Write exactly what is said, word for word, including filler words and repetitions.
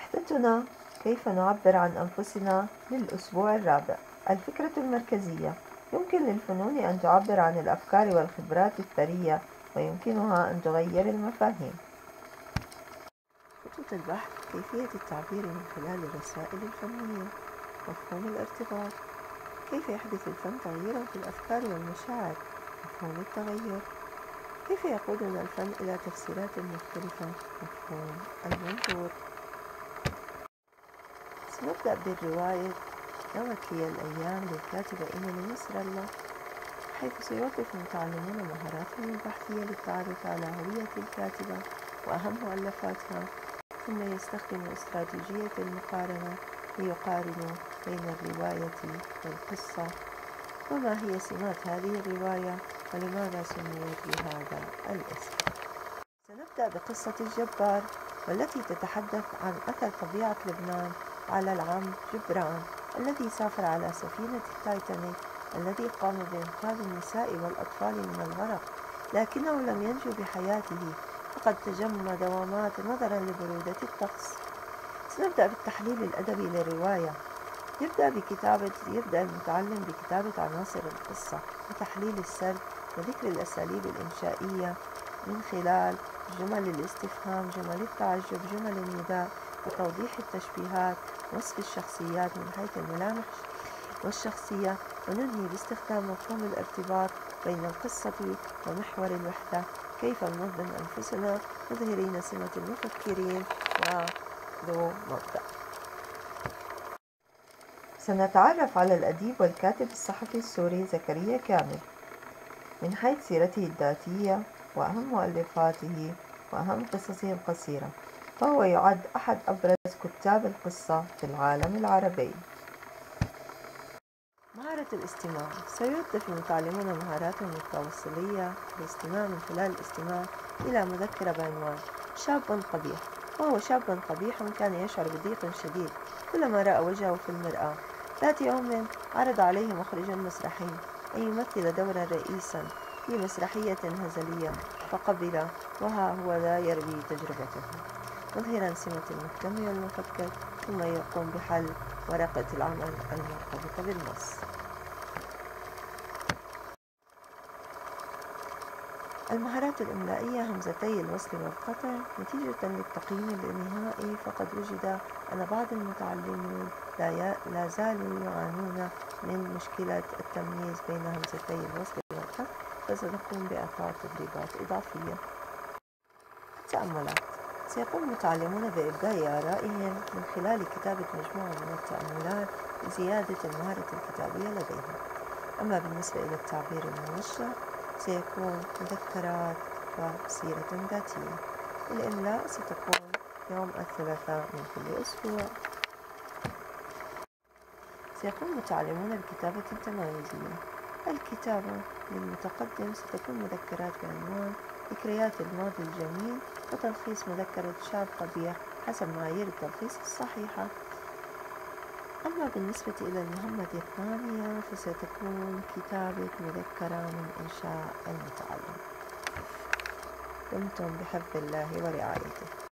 وحدتنا كيف نعبر عن أنفسنا للأسبوع الرابع. الفكرة المركزية: يمكن للفنون أن تعبر عن الأفكار والخبرات الثرية، ويمكنها أن تغير المفاهيم. خطوط البحث: كيفية التعبير من خلال الرسائل الفنية. مفهوم الارتباط: كيف يحدث الفن تغييرا في الأفكار والمشاعر. مفهوم التغير: كيف يقودنا الفن إلى تفسيرات مختلفة. مفهوم المنظور. سنبدأ بالرواية نوت لي الأيام للكاتبة إيميلي نصر، حيث سيوظف المتعلمون مهاراتهم البحثية للتعرف على هوية الكاتبة وأهم مؤلفاتها، ثم يستخدموا استراتيجية المقارنة ليقارنوا بين الرواية والقصة، وما هي سمات هذه الرواية ولماذا سميت بهذا الاسم. سنبدأ بقصة الجبار، والتي تتحدث عن أثر طبيعة لبنان على العم جبران الذي سافر على سفينة التايتانيك الذي قام بإنقاذ النساء والأطفال من الغرق، لكنه لم ينجو بحياته فقد تجمد ومات نظرا لبرودة الطقس. سنبدأ بالتحليل الأدبي للرواية. يبدأ بكتابة يبدأ المتعلم بكتابة عناصر القصة وتحليل السرد وذكر الأساليب الإنشائية من خلال جمل الاستفهام، جمل التعجب، جمل النداء، وتوضيح التشبيهات، وصف الشخصيات من حيث الملامح والشخصية، وننهي باستخدام مفهوم الارتباط بين القصة ومحور الوحدة. كيف ننظم أنفسنا مظهرين سمة المفكرين وذو مبدأ. سنتعرف على الأديب والكاتب الصحفي السوري زكريا كامل من حيث سيرته الذاتية وأهم مؤلفاته وأهم قصصه القصيرة، فهو يعد أحد أبرز كتاب القصة في العالم العربي. مهارة الاستماع: سيوظف المتعلمون مهاراتهم التواصلية الاستماع من خلال الاستماع إلى مذكرة بعنوان شاب قبيح. وهو شاب قبيح كان يشعر بضيق شديد كلما رأى وجهه في المرآة. ذات يوم عرض عليه مخرج مسرحي أن يمثل دورا رئيسا في مسرحية هزلية، فقبل، وها هو لا يروي تجربته مظهرا سمة المهتم والمفكر، ثم يقوم بحل ورقة العمل المرتبطة بالنص. المهارات الإملائية: همزتي الوصل والقطع. نتيجة للتقييم النهائي فقد وجد أن بعض المتعلمين لا زالوا يعانون من مشكلة التمييز بين همزتي الوصل والقطع، فسنقوم بإعطاء تدريبات إضافية. التأملات: سيقوم المتعلمون بإبداء آرائهم من خلال كتابة مجموعة من التأملات لزيادة المهارة الكتابية لديهم. أما بالنسبة إلى التعبير الموجه سيكون مذكرات وسيرة ذاتية. الإملاء ستكون يوم الثلاثاء من كل أسبوع. سيقوم المتعلمون بكتابة تمايزية. الكتابة للمتقدم ستكون مذكرات بعنوان ذكريات الماضي الجميل وتلخيص مذكرة شاب قبيح حسب معايير التلخيص الصحيحة. أما بالنسبة إلى المهمة الثانية فستكون كتابة مذكرة من إنشاء المتعلم. دمتم بحفظ الله ورعايته.